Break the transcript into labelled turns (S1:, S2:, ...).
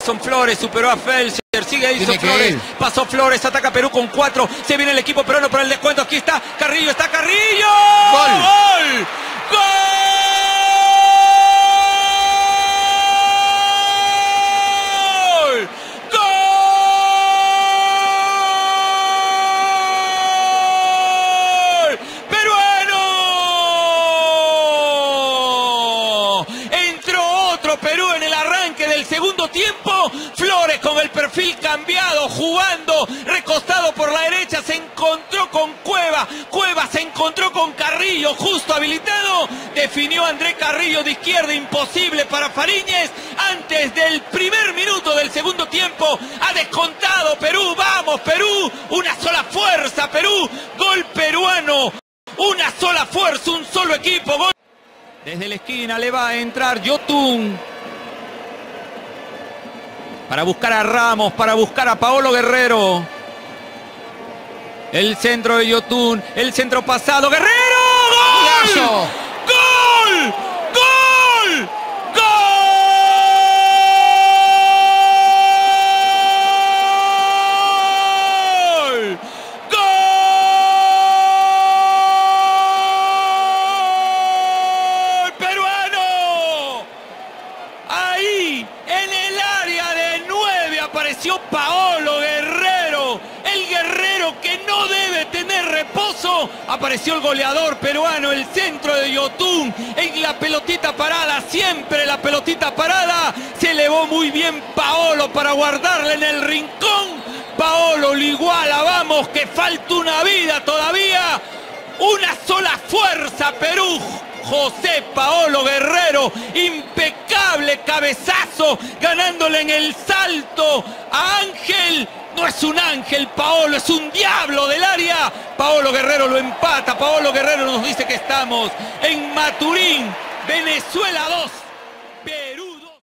S1: Son Flores, superó a Felser, sigue ahí Son Flores, pasó Flores, ataca Perú con 4, se viene el equipo peruano para el descuento, aquí está Carrillo,
S2: ¡Gol!
S1: ¡Gol! ¡Gol! ¡Gol! ¡Peruano! Entró otro Perú en el arranque del segundo tiempo. Flores con el perfil cambiado, jugando, recostado por la derecha, se encontró con Cueva. Cueva se encontró con Carrillo, justo habilitado. Definió André Carrillo de izquierda, imposible para Fariñez. Antes del primer minuto del segundo tiempo, ha descontado Perú. ¡Vamos, Perú! Una sola fuerza, Perú. Gol peruano. Una sola fuerza, un solo equipo. Gol. Desde la esquina le va a entrar Yotun. Para buscar a Ramos, para buscar a Paolo Guerrero. El centro de Yotun, el centro pasado. ¡Guerrero! ¡Gol! ¡Gol! ¡Gol! ¡Gol! ¡Gol! ¡Peruano! Ahí, en el área de 9, apareció Paolo Guerrero. El guerrero que no debe tener reposo. Apareció el goleador peruano, el centro de Yotun. En la pelotita parada, siempre la pelotita parada. Se elevó muy bien Paolo para guardarla en el rincón. Paolo lo iguala, vamos, que falta una vida todavía. Una sola fuerza, Perú. José Paolo Guerrero, impecable cabezazo, ganándole en el salto a Ángel. No es un ángel, Paolo, es un diablo del área. Paolo Guerrero lo empata. Paolo Guerrero nos dice que estamos en Maturín, Venezuela 2.